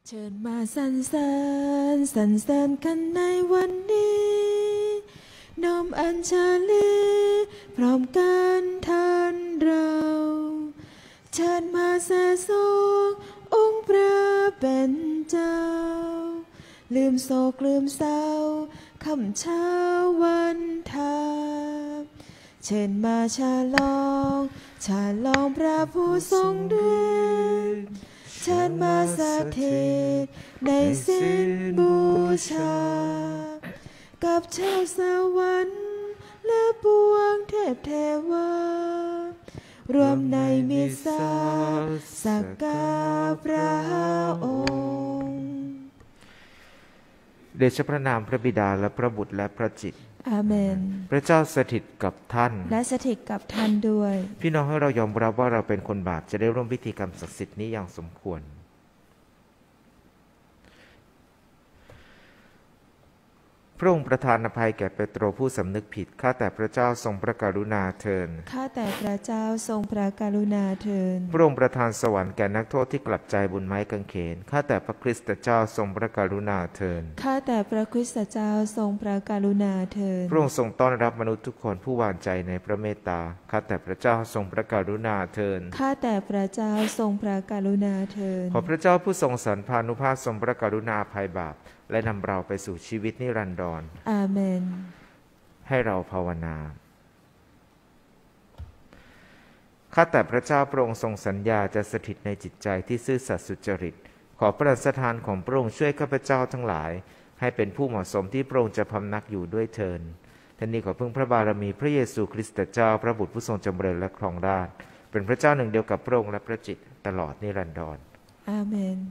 เชิญมาสรรเสริญกันในวันนี้น้อมอัญชลีพร้อมกันท่านเราเชิญมาแส่ทรงองค์พระเป็นเจ้าลืมโศกลืมเศร้าค่ำเช้าวันทาเชิญมาฉลองพระผู้ทรงฤทธิ์เชิญมาสถิตในสิ้นบูชากับชาวสวรรค์และปวงเทพเทวารวมในมิตรสักการะพระองค์เดชพระนามพระบิดาและพระบุตรและพระจิตรอาเมนพระเจ้าสถิตกับท่านและสถิตกับท่านด้วยพี่น้องให้เรายอมรับว่าเราเป็นคนบาปจะได้ร่วมพิธีกรรมศักดิ์สิทธิ์นี้อย่างสมควรพระองค์ประทานอภัยแก่เปโตรผู้สำนึกผิดข้าแต่พระเจ้าทรงพระกรุณาเถิดข้าแต่พระเจ้าทรงพระกรุณาเถิดพระองค์ประทานสวรรค์แก่นักโทษที่กลับใจบนไม้กางเขนข้าแต่พระคริสต์เจ้าทรงพระกรุณาเถิดข้าแต่พระคริสต์เจ้าทรงพระกรุณาเถิดพระองค์ทรงต้อนรับมนุษย์ทุกคนผู้หวานใจในพระเมตตาข้าแต่พระเจ้าทรงพระกรุณาเถิดข้าแต่พระเจ้าทรงพระกรุณาเถิดขอพระเจ้าผู้ทรงสรรพานุภาพทรงพระกรุณาภัยบาปและนำเราไปสู่ชีวิตนิรันดรอาเมนให้เราภาวนาข้าแต่พระเจ้าพระองค์ทรงสัญญาจะสถิตในจิตใจที่ซื่อสัตย์สุจริตขอพระราชทานของพระองค์ช่วยข้าพเจ้าทั้งหลายให้เป็นผู้เหมาะสมที่พระองค์จะพำนักอยู่ด้วยเถิดท่านนี้ขอพึ่งพระบารมีพระเยซูคริสต์เจ้าพระบุตรผู้ทรงจำเริญและครองราชย์เป็นพระเจ้าหนึ่งเดียวกับพระองค์และพระจิตรตลอดนิรันดรอาเมน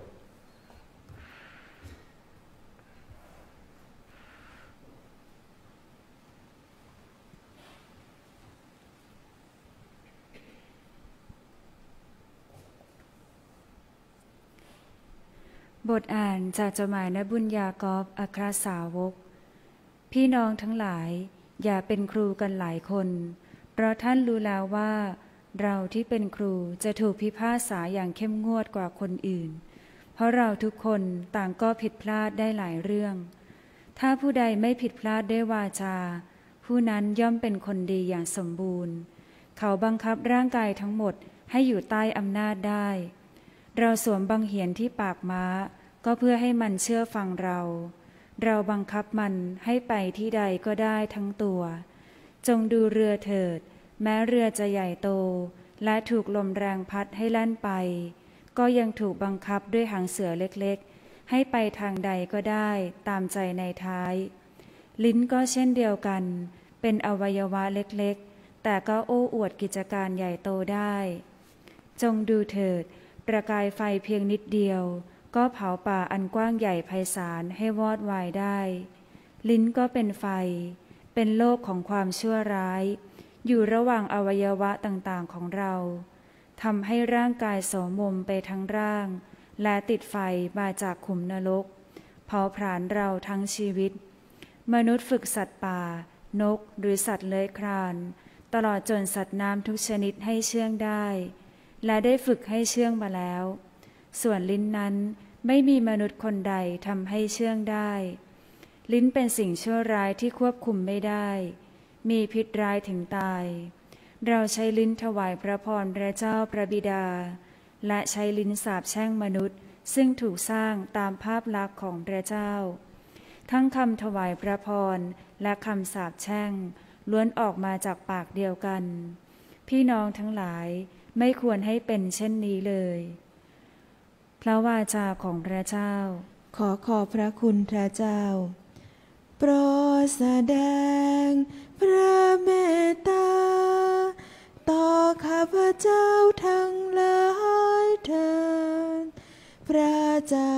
บทอ่านจากจดหมายนบุญยากอบอัครสาวกพี่น้องทั้งหลายอย่าเป็นครูกันหลายคนเพราะท่านรู้แล้วว่าเราที่เป็นครูจะถูกพิพากษาอย่างเข้มงวดกว่าคนอื่นเพราะเราทุกคนต่างก็ผิดพลาดได้หลายเรื่องถ้าผู้ใดไม่ผิดพลาดด้วยวาจาผู้นั้นย่อมเป็นคนดีอย่างสมบูรณ์เขาบังคับร่างกายทั้งหมดให้อยู่ใต้อำนาจได้เราสวมบังเหียนที่ปากม้าก็เพื่อให้มันเชื่อฟังเราบังคับมันให้ไปที่ใดก็ได้ทั้งตัวจงดูเรือเถิดแม้เรือจะใหญ่โตและถูกลมแรงพัดให้แล่นไปก็ยังถูกบังคับด้วยหางเสือเล็กๆให้ไปทางใดก็ได้ตามใจในท้ายลิ้นก็เช่นเดียวกันเป็นอวัยวะเล็กๆแต่ก็โอ้อวดกิจการใหญ่โตได้จงดูเถิดประกายไฟเพียงนิดเดียวก็เผาป่าอันกว้างใหญ่ไพศาลให้วอดวายได้ลิ้นก็เป็นไฟเป็นโลกของความชั่วร้ายอยู่ระหว่างอวัยวะต่างๆของเราทำให้ร่างกายโสมมไปทั้งร่างและติดไฟมาจากขุมนรกเผาผลาญเราทั้งชีวิตมนุษย์ฝึกสัตว์ป่านกหรือสัตว์เลื้อยคลานตลอดจนสัตว์น้ำทุกชนิดให้เชื่องได้และได้ฝึกให้เชื่องมาแล้วส่วนลิ้นนั้นไม่มีมนุษย์คนใดทำให้เชื่องได้ลิ้นเป็นสิ่งชั่วร้ายที่ควบคุมไม่ได้มีพิษร้ายถึงตายเราใช้ลิ้นถวายพระพรพระเจ้าพระบิดาและใช้ลิ้นสาปแช่งมนุษย์ซึ่งถูกสร้างตามภาพลักษณ์ของพระเจ้าทั้งคำถวายพระพรและคำสาปแช่งล้วนออกมาจากปากเดียวกันพี่น้องทั้งหลายไม่ควรให้เป็นเช่นนี้เลยพระวาจาของพระเจ้าขอบพระคุณพระเจ้าโปรดแสดงพระเมตตาต่อข้าพเจ้าทั้งหลายเถิดพระเจ้า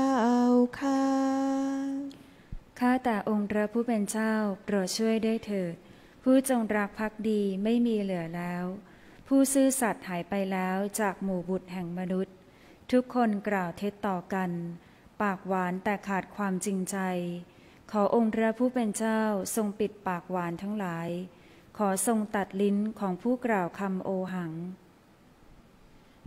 ข้าแต่องค์พระผู้เป็นเจ้าโปรดช่วยด้วยเถิดผู้จงรักภักดีไม่มีเหลือแล้วผู้ซื่อสัตย์หายไปแล้วจากหมู่บุตรแห่งมนุษย์ทุกคนกล่าวเท็จต่อกันปากหวานแต่ขาดความจริงใจขอองค์พระผู้เป็นเจ้าทรงปิดปากหวานทั้งหลายขอทรงตัดลิ้นของผู้กล่าวคำโอหัง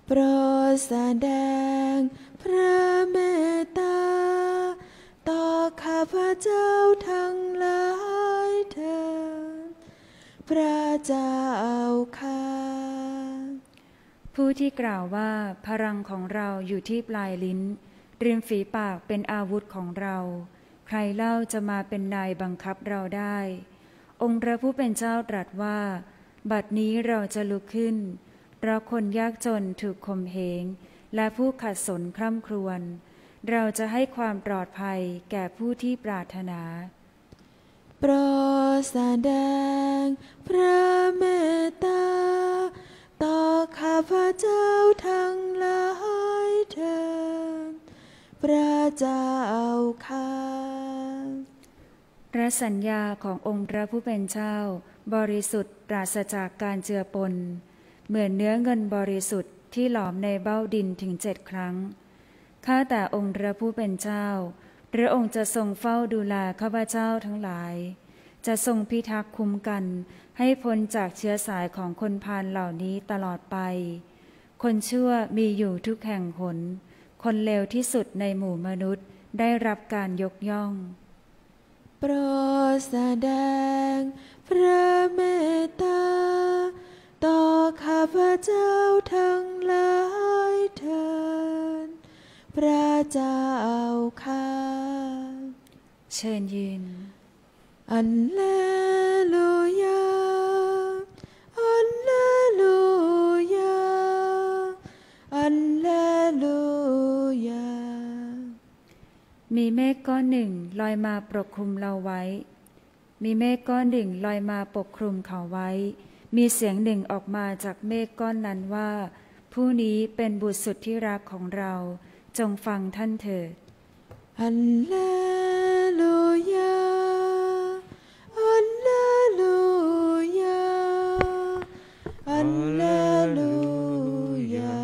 โปรดแสดงพระเมตตาต่อข้าพเจ้าทั้งหลายเถิดพระเจ้าข้าผู้ที่กล่าวว่าพลังของเราอยู่ที่ปลายลิ้นริมฝีปากเป็นอาวุธของเราใครเล่าจะมาเป็นนายบังคับเราได้องค์พระผู้เป็นเจ้าตรัสว่าบัดนี้เราจะลุกขึ้นเพราะคนยากจนถูกข่มเหงและผู้ขัดสนคร่ำครวญเราจะให้ความปลอดภัยแก่ผู้ที่ปรารถนาโปรดแสดงพระเมตตาต่อข้าพเจ้าทั้งหลายเถิดพระเจ้าข้าพระสัญญาขององค์พระผู้เป็นเจ้าบริสุทธิ์ปราศจากการเจือปนเหมือนเนื้อเงินบริสุทธิ์ที่หลอมในเบ้าดินถึง7 ครั้งข้าแต่องค์พระผู้เป็นเจ้าพระองค์จะทรงเฝ้าดูแลข้าพเจ้าทั้งหลายจะทรงพิทักษ์คุ้มกันให้พ้นจากเชื้อสายของคนพาลเหล่านี้ตลอดไปคนชั่วมีอยู่ทุกแห่งหนคนเลวที่สุดในหมู่มนุษย์ได้รับการยกย่องโปรดแสดงพระเมตตาต่อข้าพเจ้าทั้งหลายเถิดพระเจ้าข้าเชิญยืนอัลเลลูยาอัลเลลูยาอัลเลลูยามีเมฆก้อนหนึ่งลอยมาปกคลุมเราไว้มีเมฆก้อนหนึ่งลอยมาปกคลุมเขาไว้มีเสียงหนึ่งออกมาจากเมฆก้อนนั้นว่าผู้นี้เป็นบุตรสุดที่รักของเราจงฟังท่านเถิดอัลเลลูยาอัลเลลูยาอัลเลลูยา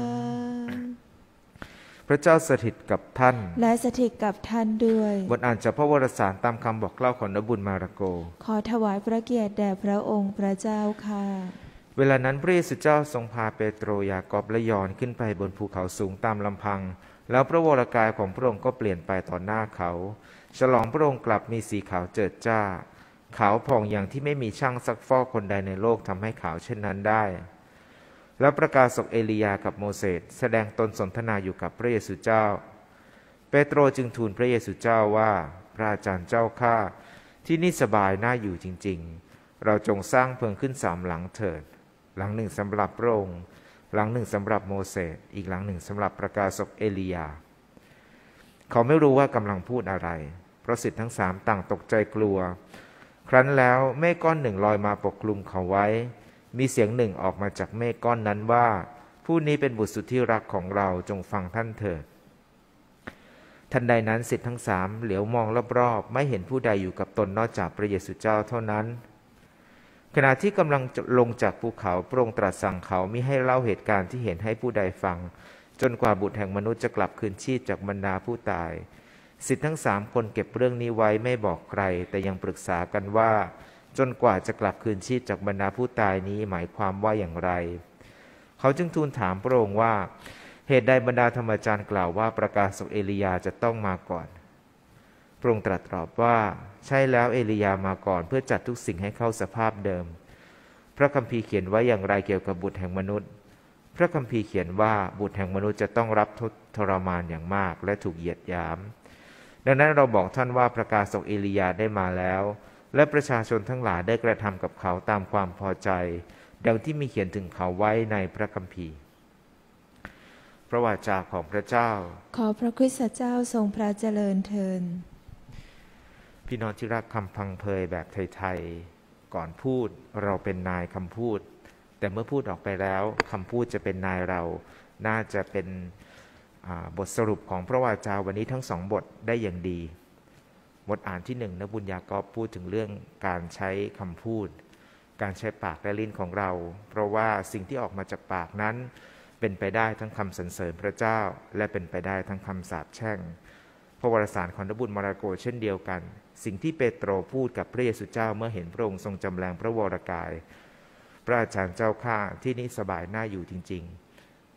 พระเจ้าสถิตกับท่านและสถิตกับท่านด้วยบทอ่านจากพระวรสารตามคำบอกเล่าของนบุญมาระโกขอถวายพระเกียรติแด่พระองค์พระเจ้าค่ะเวลานั้นพระเยซูเจ้าทรงพาเปโตรยากอบและยอห์นขึ้นไปบนภูเขาสูงตามลำพังแล้วพระวรกายของพระองค์ก็เปลี่ยนไปต่อหน้าเขาฉลองพระองค์กลับมีสีขาวเจิดจ้าขาวผ่องอย่างที่ไม่มีช่างซักฟอกคนใดในโลกทำให้ขาวเช่นนั้นได้แล้วประกาศกเอลียากับโมเสสแสดงตนสนทนาอยู่กับพระเยซูเจ้าเปโตรจึงทูลพระเยซูเจ้าว่าพระอาจารย์เจ้าข้าที่นี่สบายน่าอยู่จริงๆเราจงสร้างเพิงขึ้น3 หลังเถิดหลังหนึ่งสำหรับพระองค์หลังหนึ่งสำหรับโมเสสอีกหลังหนึ่งสำหรับประกาศกเอลียาเขาไม่รู้ว่ากำลังพูดอะไรเพราะศิษย์ทั้ง3ต่างตกใจกลัวครั้นแล้วเมฆก้อนหนึ่งลอยมาปกคลุมเขาไว้มีเสียงหนึ่งออกมาจากเมฆก้อนนั้นว่าผู้นี้เป็นบุตรสุดที่รักของเราจงฟังท่านเถิดทันใดนั้นศิษย์ทั้ง3เหลียวมองรอบๆไม่เห็นผู้ใดอยู่กับตนนอกจากพระเยซูเจ้าเท่านั้นขณะที่กำลังลงจากภูเขาพระองค์ตรัสสั่งเขามิให้เล่าเหตุการณ์ที่เห็นให้ผู้ใดฟังจนกว่าบุตรแห่งมนุษย์จะกลับคืนชีพจากบรรดาผู้ตายศิษย์ทั้ง3คนเก็บเรื่องนี้ไว้ไม่บอกใครแต่ยังปรึกษากันว่าจนกว่าจะกลับคืนชีพจากบรรดาผู้ตายนี้หมายความว่าอย่างไรเขาจึงทูลถามพระองค์ว่าเหตุใดบรรดาธรรมจารย์กล่าวว่าประกาศกเอลียาจะต้องมาก่อนพระองค์ตรัสตอบว่าใช่แล้วเอลียามาก่อนเพื่อจัดทุกสิ่งให้เข้าสภาพเดิมพระคัมภีร์เขียนไว้อย่างไรเกี่ยวกับบุตรแห่งมนุษย์พระคัมภีร์เขียนว่าบุตรแห่งมนุษย์จะต้องรับทุกข์ทรมานอย่างมากและถูกเหยียดหยามดังนั้นเราบอกท่านว่าประกาศกเอลียาได้มาแล้วและประชาชนทั้งหลายได้กระทำกับเขาตามความพอใจดังที่มีเขียนถึงเขาไว้ในพระคัมภีร์พระวาจาของพระเจ้าขอพระคริสต์เจ้าทรงพระเจริญเทินพี่น้องที่รักคำพังเพยแบบไทยๆก่อนพูดเราเป็นนายคำพูดแต่เมื่อพูดออกไปแล้วคำพูดจะเป็นนายเราน่าจะเป็นบทสรุปของพระวาจาวันนี้ทั้ง2 บทได้อย่างดีบทอ่านที่1นะบุญญากอบพูดถึงเรื่องการใช้คำพูดการใช้ปากและลิ้นของเราเพราะว่าสิ่งที่ออกมาจากปากนั้นเป็นไปได้ทั้งคำสรรเสริญพระเจ้าและเป็นไปได้ทั้งคำสาปแช่งพระวรสารของนบุญมาระโกเช่นเดียวกันสิ่งที่เปโตรพูดกับพระเยซูเจ้าเมื่อเห็นพระองค์ทรงจำแรงพระวรกายพระอาจารย์เจ้าข้าที่นี่สบายน่าอยู่จริงๆ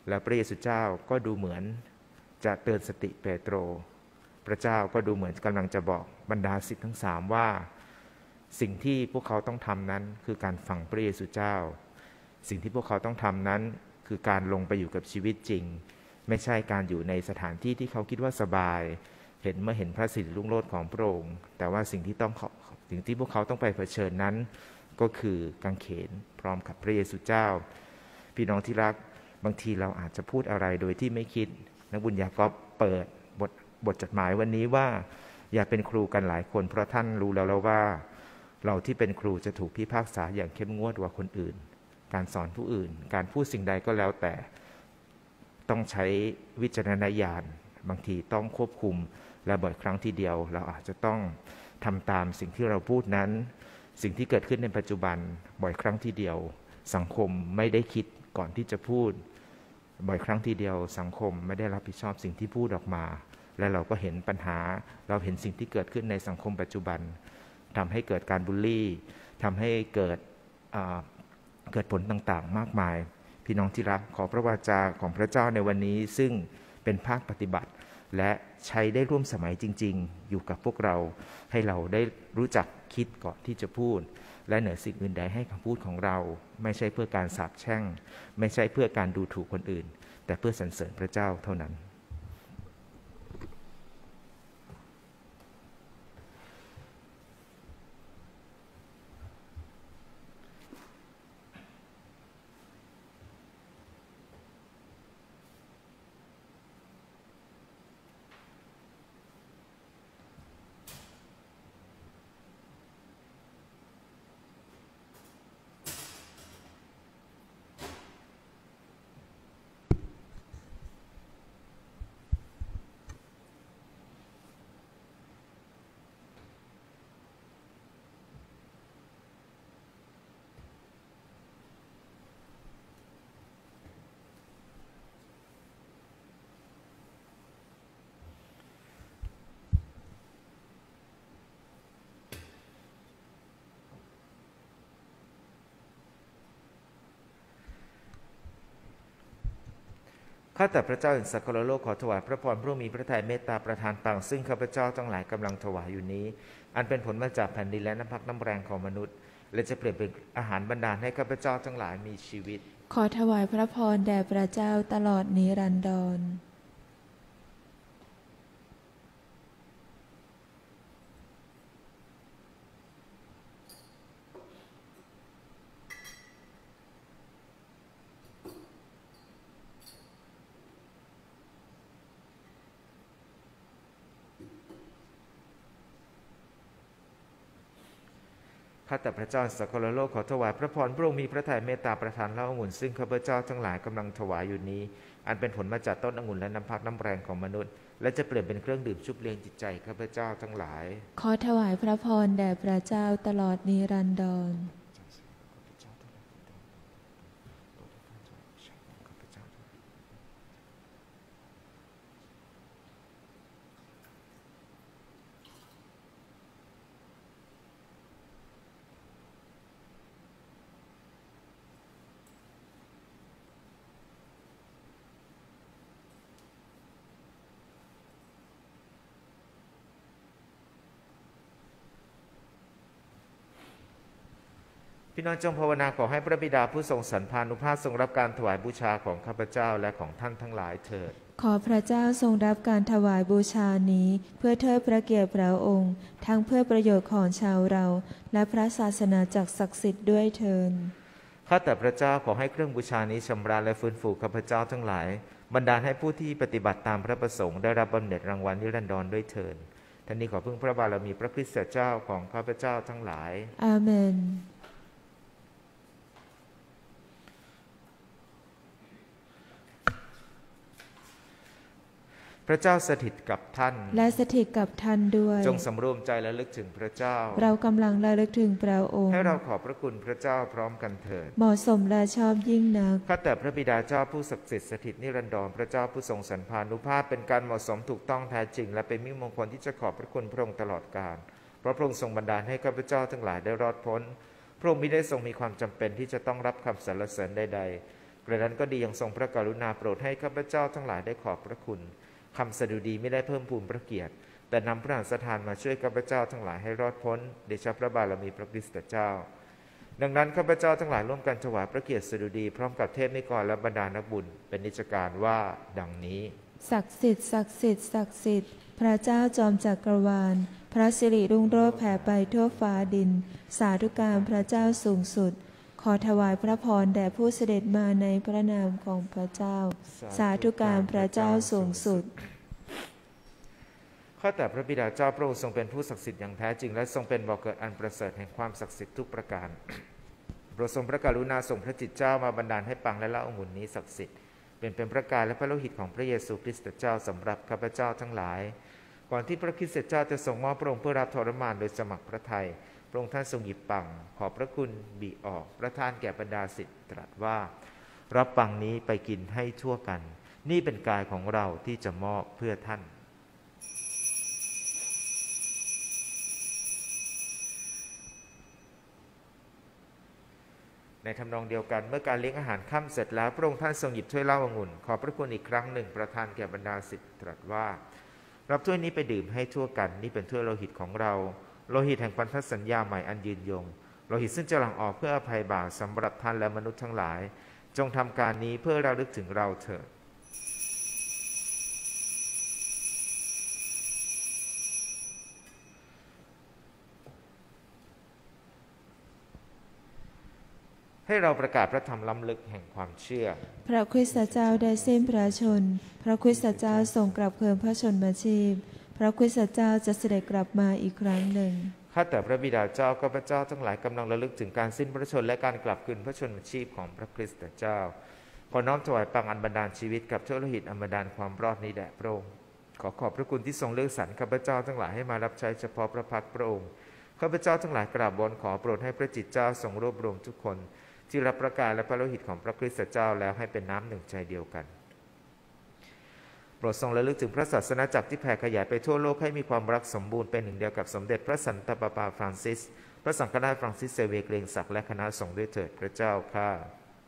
และพระเยซูเจ้าก็ดูเหมือนจะเตือนสติเปโตรพระเจ้าก็ดูเหมือนกำลังจะบอกบรรดาศิษย์ทั้งสามว่าสิ่งที่พวกเขาต้องทำนั้นคือการฟังพระเยซูเจ้าสิ่งที่พวกเขาต้องทำนั้นคือการลงไปอยู่กับชีวิตจริงไม่ใช่การอยู่ในสถานที่ที่เขาคิดว่าสบายเมื่อเห็นพระสิริรุ่งโรจน์ของพระองค์แต่ว่าสิ่งที่พวกเขาต้องไปเผชิญนั้นก็คือกางเขนพร้อมกับพระเยซูเจ้าพี่น้องที่รักบางทีเราอาจจะพูดอะไรโดยที่ไม่คิดนักบุญยากอบเปิดบทจดหมายวันนี้ว่าอย่าเป็นครูกันหลายคนเพราะท่านรู้แล้วว่าเราที่เป็นครูจะถูกพิพากษาอย่างเข้มงวดกว่าคนอื่นการสอนผู้อื่นการพูดสิ่งใดก็แล้วแต่ต้องใช้วิจารณญาณบางทีต้องควบคุมและบ่อยครั้งทีเดียวเราอาจจะต้องทำตามสิ่งที่เราพูดนั้นสิ่งที่เกิดขึ้นในปัจจุบันบ่อยครั้งทีเดียวสังคมไม่ได้คิดก่อนที่จะพูดบ่อยครั้งทีเดียวสังคมไม่ได้รับผิดชอบสิ่งที่พูดออกมาและเราก็เห็นปัญหาเราเห็นสิ่งที่เกิดขึ้นในสังคมปัจจุบันทำให้เกิดการบูลลี่ทำให้เกิดผลต่างๆมากมายพี่น้องที่รักขอพระวาจาของพระเจ้าในวันนี้ซึ่งเป็นภาคปฏิบัติและใช้ได้ร่วมสมัยจริงๆอยู่กับพวกเราให้เราได้รู้จักคิดก่อนที่จะพูดและเหนือสิ่งอื่นใดให้คำพูดของเราไม่ใช่เพื่อการสาปแช่งไม่ใช่เพื่อการดูถูกคนอื่นแต่เพื่อสรรเสริญพระเจ้าเท่านั้นข้าแต่พระเจ้าแห่งสักการโลกขอถวายพระพรพระมีพระทัยเมตตาประทานต่างซึ่งข้าพเจ้าทั้งหลายกำลังถวายอยู่นี้อันเป็นผลมาจากแผ่นดินและน้ำพักน้ำแรงของมนุษย์และจะเปลี่ยนเป็นอาหารบรรดาลให้ข้าพเจ้าทั้งหลายมีชีวิตขอถวายพระพรแด่พระเจ้าตลอดนิรันดรข้าแต่พระเจ้าสักการโลกขอถวายพระพรพระองค์มีพระทัยเมตตาประทานเหล้าองุ่นซึ่งข้าพเจ้าทั้งหลายกำลังถวายอยู่นี้อันเป็นผลมาจากต้นองุ่นและน้ำพักน้ำแรงของมนุษย์และจะเปลี่ยนเป็นเครื่องดื่มชุบเลี้ยงจิตใจข้าพเจ้าทั้งหลายขอถวายพระพรแด่พระเจ้าตลอดนิรันดรพี่น้องจงภาวนาขอให้พระบิดาผู้ทรงสันพานุภาพทรงรับการถวายบูชาของข้าพเจ้าและของท่านทั้งหลายเถิดขอพระเจ้าทรงรับการถวายบูชานี้เพื่อเทิดพระเกียรติพระองค์ทั้งเพื่อประโยชน์ของชาวเราและพระศาสนาจักรศักดิ์สิทธิ์ด้วยเถิดข้าแต่พระเจ้าขอให้เครื่องบูชานี้ชำระและฟื้นฟูข้าพเจ้าทั้งหลายบันดาลให้ผู้ที่ปฏิบัติตามพระประสงค์ได้รับบำเหน็จรางวัลนิรันดรด้วยเถิดท่านนี้ขอพึ่งพระบารมีพระคริสต์เจ้าของข้าพเจ้าทั้งหลายอาเมนพระเจ้าสถิตกับท่านและสถิตกับท่านด้วยจงสำรวมใจและลึกถึงพระเจ้าเรากำลังระลึกถึงพระองค์ให้เราขอบพระคุณพระเจ้าพร้อมกันเถิดเหมาะสมและชอบยิ่งนักข้าแต่พระบิดาเจ้าผู้ศักดิ์สิทธิ์สถิตนิรันดรพระเจ้าผู้ทรงสันพานุภาพเป็นการเหมาะสมถูกต้องแท้จริงและเป็นมิ่งมงคลที่จะขอบพระคุณพระองค์ตลอดกาลเพราะพระองค์ทรงบันดาลให้ข้าพเจ้าทั้งหลายได้รอดพ้นพระองค์มิได้ทรงมีความจำเป็นที่จะต้องรับคำสรรเสริญใดๆกระนั้นก็ดียังทรงพระกรุณาโปรดให้ข้าพเจ้าทั้งหลายได้ขอบพระคุณคำสดุดีไม่ได้เพิ่มพูนพระเกียรติแต่นำพระหัตถ์สถานมาช่วยข้าพเจ้าทั้งหลายให้รอดพ้นเดชะพระบารมีพระคริสต์เจ้าดังนั้นข้าพเจ้าทั้งหลายร่วมกันถวายพระเกียรติสดุดีพร้อมกับเทพนิกรและบรรดานักบุญเป็นนิจการว่าดังนี้ศักดิ์สิทธิ์ศักดิ์สิทธิ์ศักดิ์สิทธิ์พระเจ้าจอมจักรวาลพระสิริรุ่งโรจน์แผ่ไปทั่วฟ้าดินสาธุการพระเจ้าสูงสุดขอถวายพระพรแด่ผู้เสด็จมาในพระนามของพระเจ้าสาธุการพระเจ้าสูงสุดข้าแต่พระบิดาเจ้าพระองค์ทรงเป็นผู้ศักดิ์สิทธิ์อย่างแท้จริงและทรงเป็นบ่อเกิดอันประเสริฐแห่งความศักดิ์สิทธิ์ทุกประการโปรดทรงพระกรุณาส่งพระจิตเจ้ามาบันดาลให้ปังและละองุ่นนี้ศักดิ์สิทธิ์เป็นพระกายและพระโลหิตของพระเยซูคริสต์เจ้าสำหรับข้าพเจ้าทั้งหลายก่อนที่พระคริสต์เจ้าจะทรงมอบพระองค์เพื่อรับทรมานโดยสมัครพระทัยพระองค์ท่านทรงหยิบปังขอบพระคุณบิออกประทานแก่บรรดาศิษย์ตรัสว่ารับปังนี้ไปกินให้ทั่วกันนี่เป็นกายของเราที่จะมอบเพื่อท่านในทำนองเดียวกันเมื่อการเลี้ยงอาหารค่ำเสร็จแล้วพระองค์ท่านทรงหยิบถ้วยเหล้าองุ่นขอบพระคุณอีกครั้งหนึ่งประทานแก่บรรดาศิษย์ตรัสว่ารับถ้วยนี้ไปดื่มให้ทั่วกันนี่เป็นถ้วยโลหิตของเราโลหิตแห่งพันธสัญญาใหม่อันยืนยงโลหิตซึ่งจะหลั่งออกเพื่ออภัยบาปสำหรับท่านและมนุษย์ทั้งหลายจงทำการนี้เพื่อระลึกถึงเราเถิดให้เราประกาศพระธรรมล้ำลึกแห่งความเชื่อพระคริสต์เจ้าได้สิ้นพระชนพระคริสต์เจ้าทรงกลับคืนพระชนมาชีพพระคริสต์เจ้าจะเสด็จกลับมาอีกครั้งหนึ่งข้าแต่พระบิดาเจ้าข้าพเจ้าทั้งหลายกำลังระลึกถึงการสิ้นพระชนและการกลับคืนพระชนมาชีพของพระคริสต์เจ้าขอน้อมถวายปังอันบันดาลชีวิตกับถ้วยโลหิตอันบันดาลความรอดนี้แด่พระองค์ขอขอบพระคุณที่ทรงเลือกสรรข้าพเจ้าทั้งหลายให้มารับใช้เฉพาะพระพักตร์พระองค์ข้าพเจ้าทั้งหลายกราบวอนขอโปรดให้พระจิตเจ้าทรงรวบรวมทุกคนที่รับประกาศและพระโลหิตของพระคริสต์เจ้าแล้วให้เป็นน้ำหนึ่งใจเดียวกันโปรดทรงระลึกถึงพระศาสนาจักรที่แผ่ขยายไปทั่วโลกให้มีความรักสมบูรณ์เป็นหนึ่งเดียวกับสมเด็จพระสันตะปาปาฟรานซิสพระสังฆราชฟรานซิสเซเวเกรงศักดิ์และคณะสงฆ์ด้วยเถิดพระเจ้าข้า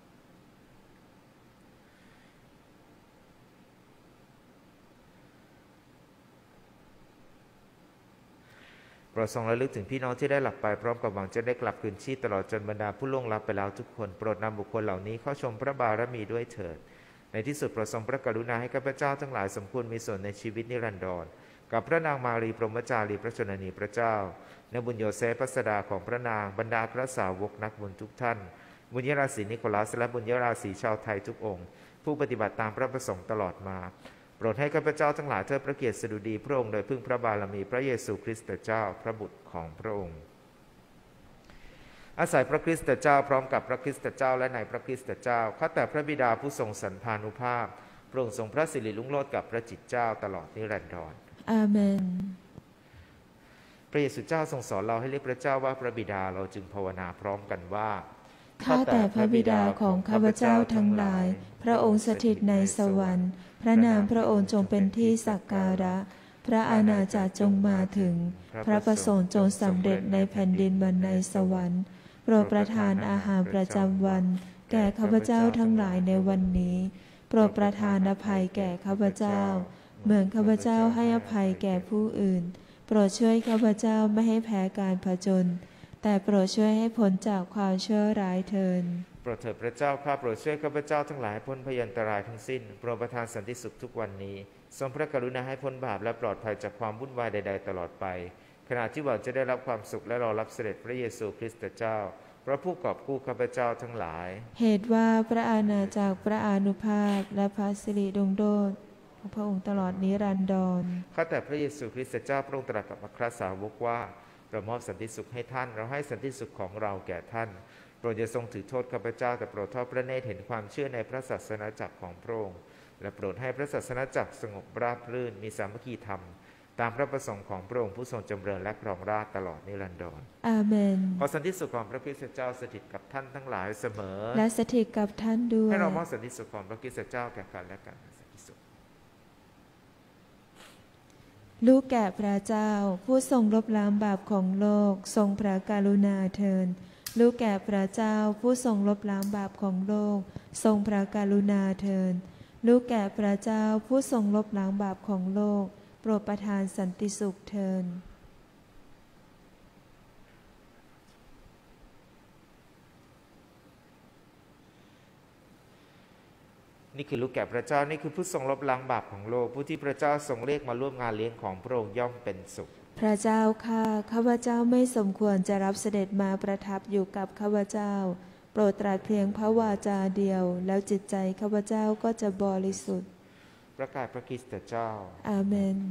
โปรดทรงระลึกถึงพี่น้องที่ได้หลับไปพร้อมกับหวังจะได้กลับคืนชีพตลอดจนบรรดาผู้ล่วงลับไปแล้วทุกคนโปรดนำบุคคลเหล่านี้เข้าชมพระบารมีด้วยเถิดในที่สุดโปรดทรงพระกรุณาให้ข้าพเจ้าทั้งหลายสมควรมีส่วนในชีวิตนิรันดรกับพระนางมารีพรหมจารีพระชนนีพระเจ้าในบุญโยเซฟพัสดาของพระนางบรรดาพระสาวกนักบุญทุกท่านบุญยราศีนิโคลัสและบุญยราศีชาวไทยทุกองค์ผู้ปฏิบัติตามพระประสงค์ตลอดมาโปรดให้ข้าพเจ้าทั้งหลายเทิดพระเกียรติสดุดีพระองค์โดยพึ่งพระบารมีพระเยซูคริสต์เจ้าพระบุตรของพระองค์อาศัยพระคริสต์เจ้าพร้อมกับพระคริสต์เจ้าและในพระคริสต์เจ้าข้าแต่พระบิดาผู้ทรงสันพานุภาพพระองค์ทรงพระสิริรุ่งโรจน์กับพระจิตเจ้าตลอดนิรันดรอาเมนพระเยซูเจ้าทรงสอนเราให้เรียกพระเจ้าว่าพระบิดาเราจึงภาวนาพร้อมกันว่าข้าแต่พระบิดาของข้าพเจ้าทั้งหลายพระองค์สถิตในสวรรค์พระนามพระองค์จงเป็นที่สักการะพระอาณาจักรจงมาถึงพระประสงค์จงสำเร็จในแผ่นดินเหมือนในสวรรค์โปรดประทานอาหารประจำวันแก่ข้าพเจ้าทั้งหลายในวันนี้โปรดประทานอภัยแก่ข้าพเจ้าเหมือนข้าพเจ้าให้อภัยแก่ผู้อื่นโปรดช่วยข้าพเจ้าไม่ให้แพ้การผจญแต่โปรดช่วยให้พ้นจากความชั่วร้ายเถิดโปรดเถิดพระเจ้าข้าโปรดช่วยข้าพเจ้าทั้งหลายพ้นพยันตรายทั้งสิ้นโปรดประทานสันติสุขทุกวันนี้ทรงพระกรุณาให้พ้นบาปและปลอดภัยจากความวุ่นวายใดๆตลอดไปขณะที่หวังจะได้รับความสุขและรอรับเสด็จพระเยซูคริสต์เจ้าพระผู้กอบกู้ข้าพเจ้าทั้งหลายเหตุว่าพระอาณาจักรพระอานุภาพและพระสิริรุ่งโรจน์ของพระองค์ตลอดนิรันดรข้าแต่พระเยซูคริสต์เจ้าพระองค์ตรัสกับอัครสาวกว่าเรามอบสันติสุขให้ท่านเราให้สันติสุขของเราแก่ท่านโปรดอย่าทรงถือโทษข้าพเจ้าแต่โปรดทอดพระเนตรเห็นความเชื่อในพระศาสนาจักรของพระองค์และโปรดให้พระศาสนาจักรสงบราบรื่นมีสามัคคีธรรมตามพระประสงค์ของพระองค์ผู้ทรงจำเริญและครองราชย์ตลอดนิรันดรอาเมนขอสันติสุขของพระคริสต์เจ้าสถิตกับท่านทั้งหลายเสมอและสถิตกับท่านด้วยให้เรามอบสันติสุขของพระคริสต์เจ้าแก่กันและกันสันติสุขลูกแก่พระเจ้าผู้ทรงลบล้างบาปของโลกทรงพระกรุณาเถิดลูกแก่พระเจ้าผู้ทรงลบล้างบาปของโลกทรงพระกรุณาเถิดลูกแก่พระเจ้าผู้ทรงลบล้างบาปของโลกโปรดประทานสันติสุขเถิดนี่คือลูกแก่พระเจ้านี่คือผู้ทรงลบล้างบาปของโลกผู้ที่พระเจ้าทรงเรียกมาร่วมงานเลี้ยงของพระองค์ย่อมเป็นสุขพระเจ้าข้าพเจ้าไม่สมควรจะรับเสด็จมาประทับอยู่กับข้าพเจ้าโปรดตรัสเพียงพระวาจาเดียวแล้วจิตใจข้าพเจ้าก็จะบริสุทธิ์ประกาศพระคริสต์เจ้าอาเมน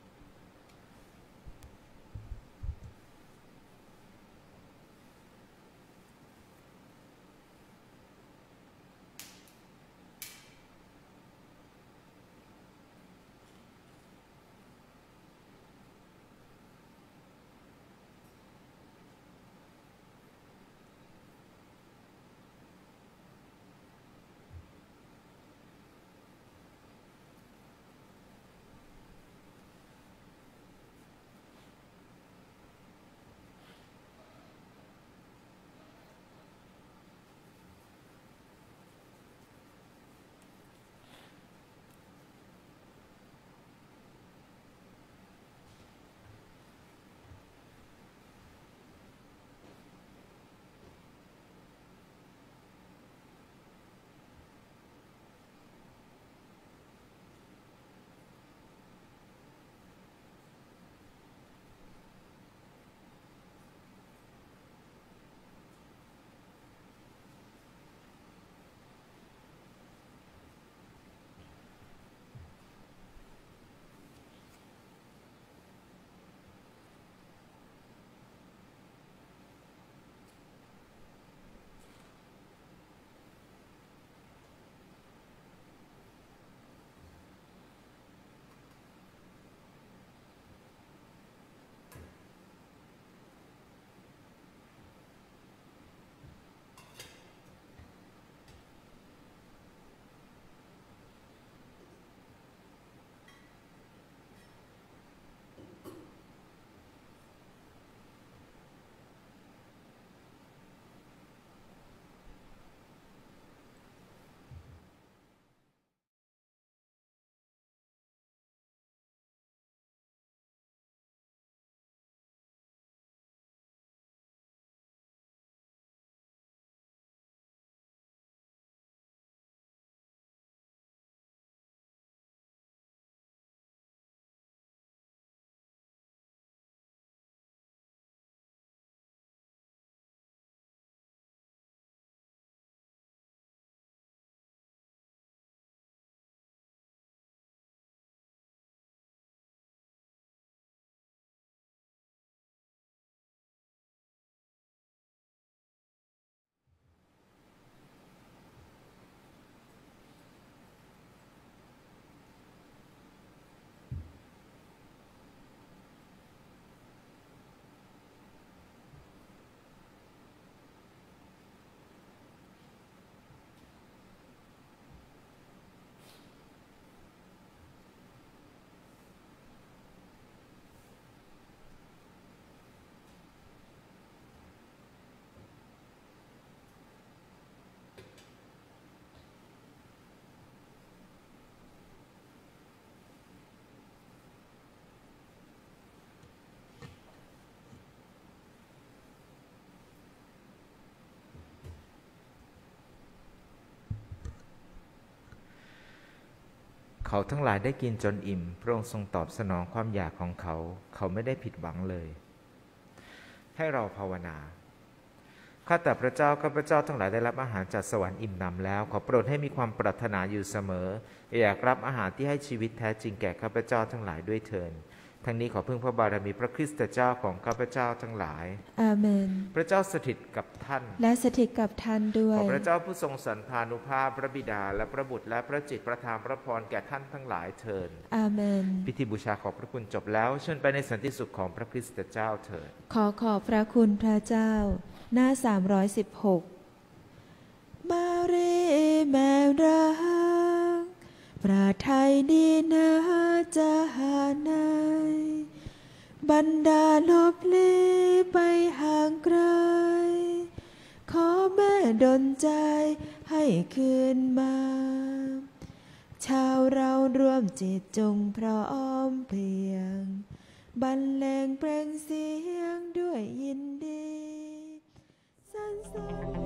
เขาทั้งหลายได้กินจนอิ่มพระองค์ทรงตอบสนองความอยากของเขาเขาไม่ได้ผิดหวังเลยให้เราภาวนาข้าแต่พระเจ้าข้าพเจ้าทั้งหลายได้รับอาหารจากสวรรค์อิ่มหนำแล้วขอโปรดให้มีความปรารถนาอยู่เสมออยากรับอาหารที่ให้ชีวิตแท้จริงแก่ข้าพเจ้าทั้งหลายด้วยเถิดทั้งนี้ขอพึ่งพระบารมีพระคริสต์เจ้าของข้าพเจ้าทั้งหลายอาเมนพระเจ้าสถิตกับท่านและสถิตกับท่านด้วยขอพระเจ้าผู้ทรงสันพานุภาพพระบิดาและพระบุตรและพระจิตประทานพระพรแก่ท่านทั้งหลายเถิดอาเมนพิธีบูชาขอบพระคุณจบแล้วเชิญไปในสันติสุขของพระคริสต์เจ้าเถิดขอบพระคุณพระเจ้าหน้า316มารีแม่รักพระทัยดีนะจะหาไหนบรรดาลบลี้ไปห่างไกลดลใจให้คืนมา ชาวเรารวมจิตจงพร้อมเพรียงบรรเลงเพลงเสียงด้วยยินดีสรรเสริญ